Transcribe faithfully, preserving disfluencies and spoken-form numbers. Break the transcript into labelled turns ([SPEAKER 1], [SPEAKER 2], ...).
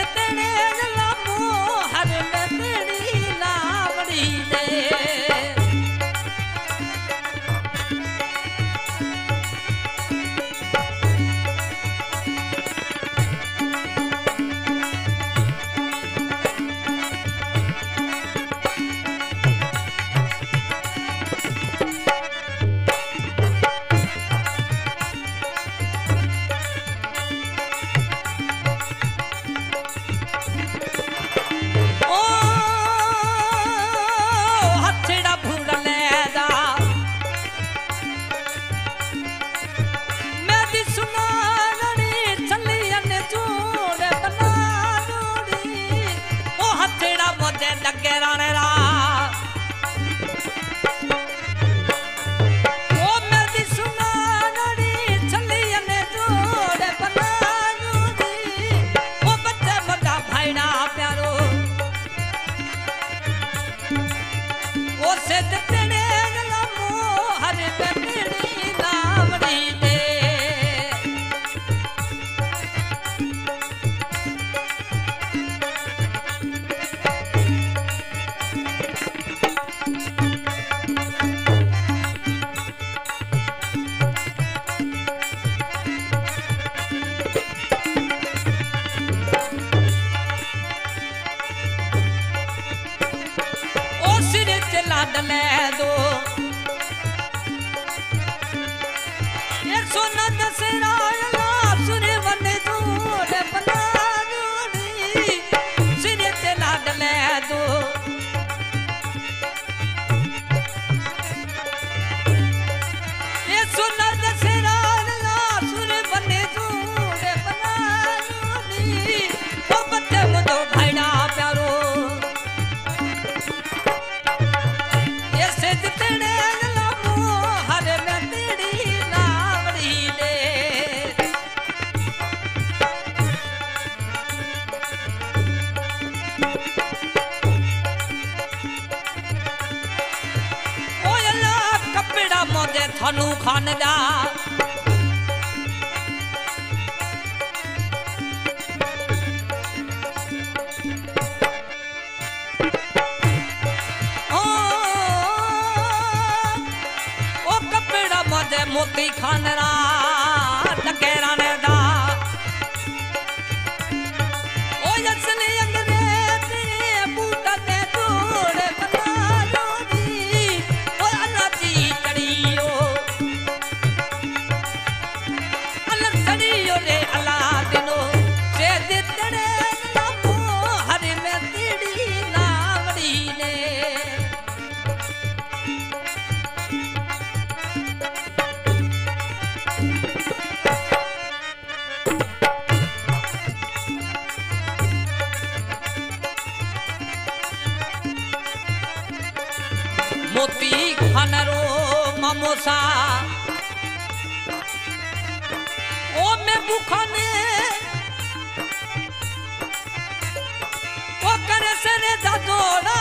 [SPEAKER 1] तेने लामो हर में तेरी लावड़ी दे थानू खान जा ओ, ओ कपड़ा मजे मोती खान रा टकेरा ने दा ओ यसली अंग्रेज बूटा ते जोड़ बना लो दी ओ अल्लाह दी चढ़ियो अल्लाह चढ़ियो रे अल्लाह दिनो से दितड़े लामो हर में तेरी लावड़ी ने मोती खानरो मामोसा ओ मैं बुखाने ओ करे से रे दा जोड़ा